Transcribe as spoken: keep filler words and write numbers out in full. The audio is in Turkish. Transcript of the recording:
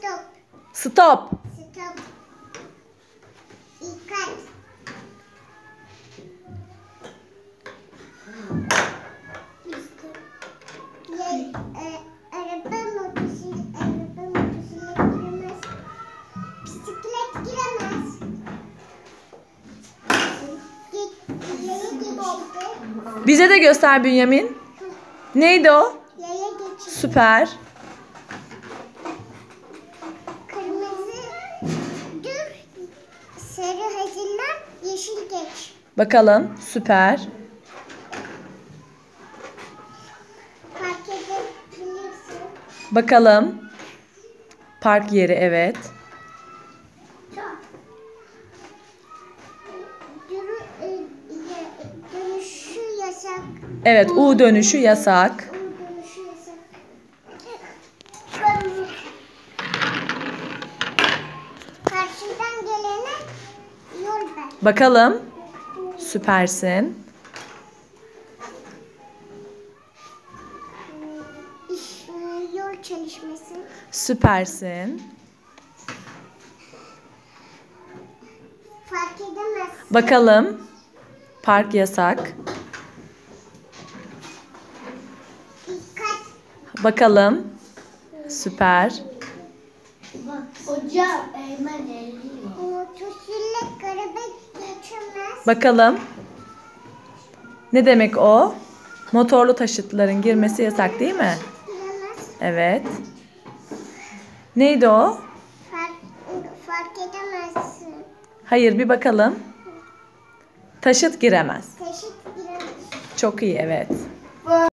Stop. Stop. Stop. Dikkat. Ya, e, araba motosiklet, araba motosiklet giremez. Bisiklet giremez. Git, yaya geçildi. Bize de göster Bünyamin. Neydi o? Yaya geçildi. Süper. Kırmızı dur. Sarı hazırlan. Yeşil geç. Bakalım. Süper. Fark edebilirsin. Bakalım. Park yeri, evet. Duru, e, ya- dönüşü yasak. Evet, U dönüşü yasak. U dönüşü yasak. Karşıdan gelene yol ver. Bakalım. Süpersin. İş, e, yol çalışması. Süpersin. Fark edemez. Bakalım. Park yasak. Dikkat. Bakalım. Süper. Hocam Eymen elliyor. Motosiklet araba geçemez. Bakalım. Ne demek o? Motorlu taşıtların girmesi yasak değil mi? Giremez. Evet. Neydi o? Fark, fark edemezsin. Hayır, bir bakalım. Taşıt giremez. Taşıt giremez. Çok iyi, evet.